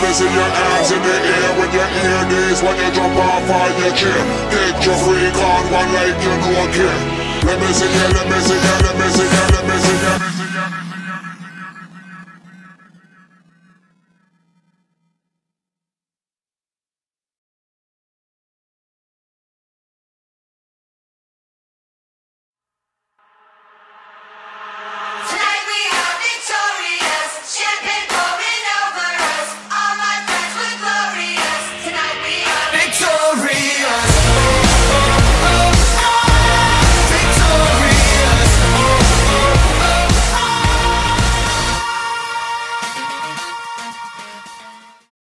me see your hands in the air when you hear this. When you jump off on your chair, get your freak on one like you don't care. Let me see you, let me see you, let me see you, let me see you.